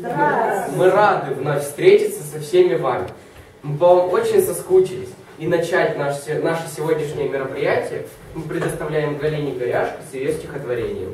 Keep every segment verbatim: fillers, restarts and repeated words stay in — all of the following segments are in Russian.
Здравствуйте. Мы рады вновь встретиться со всеми вами. Мы по вам очень соскучились. И начать наше, наше сегодняшнее мероприятие мы предоставляем Галине Горяшко с ее стихотворением.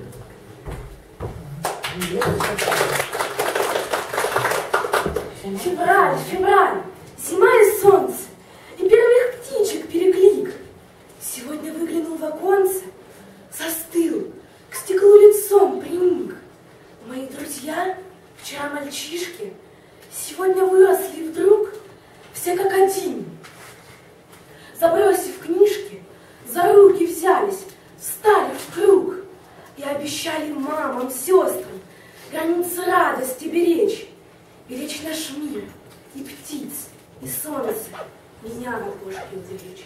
Февраль, февраль, зима и солнце, и первых птичек переклик. Сегодня выглянул в оконце, застыл, к стеклу лицом приник. Мои друзья, вчера мальчишки, сегодня выросли вдруг все как один. Забросив книжки, за руки взялись, встали в круг и обещали мамам, сестрам границы радости беречь. Беречь наш мир, и птиц, и солнце, меня в окошке уберечь.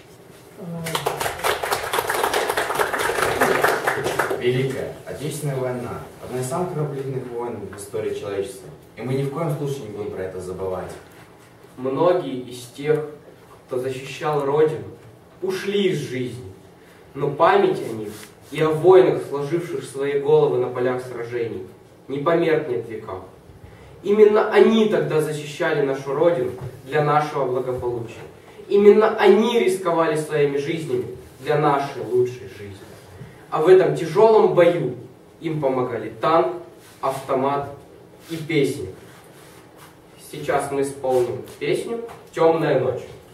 Великая Отечественная война – одна из самых кровопролитных войн в истории человечества. И мы ни в коем случае не будем про это забывать. Многие из тех, кто защищал Родину, ушли из жизни. Но память о них и о воинах, сложивших свои головы на полях сражений, не померкнет в веках. Именно они тогда защищали нашу Родину для нашего благополучия. Именно они рисковали своими жизнями для нашей лучшей жизни. А в этом тяжелом бою им помогали танк, автомат и песни. Сейчас мы исполним песню «Темная ночь».